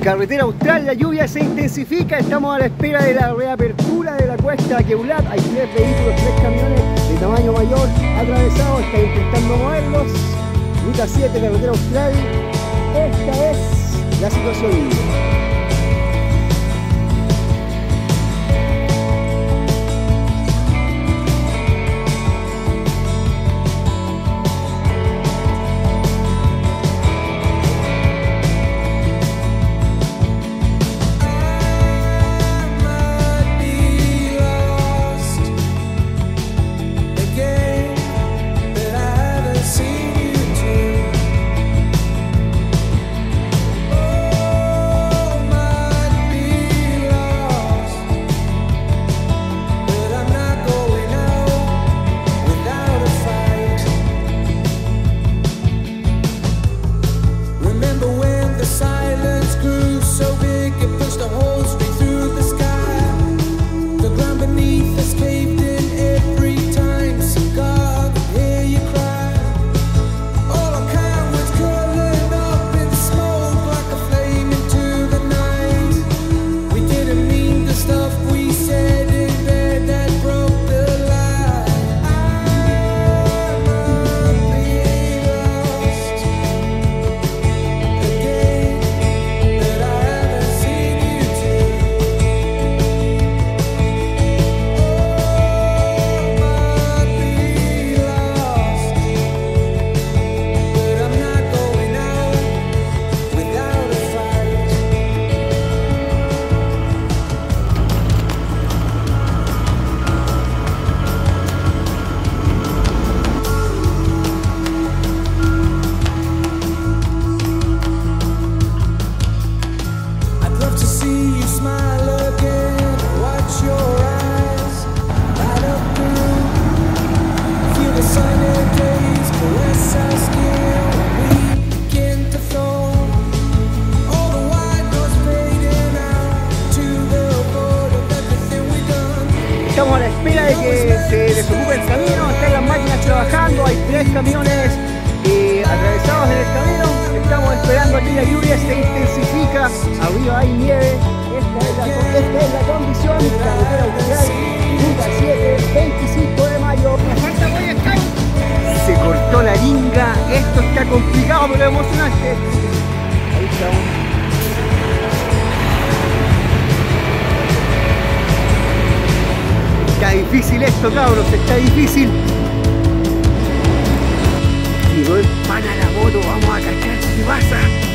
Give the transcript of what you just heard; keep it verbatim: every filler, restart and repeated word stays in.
Carretera Austral, la lluvia se intensifica, estamos a la espera de la reapertura de la cuesta Queulat. Hay tres vehículos, tres camiones de tamaño mayor atravesados, están intentando moverlos. Ruta siete, Carretera Austral, esta es la situación. Estamos a la espera de que se desocupe el camino, están las máquinas trabajando, hay tres camiones eh, atravesados en el camino, estamos esperando aquí, la lluvia se intensifica, arriba hay nieve, esta es la, esta es la condición, Carretera Austral, Ruta siete, veinticinco de mayo. Se cortó la linga, esto está complicado pero emocionante. Ahí estamos. Está difícil esto, cabros, está difícil. Tiró el pan a la moto, vamos a cachar qué pasa.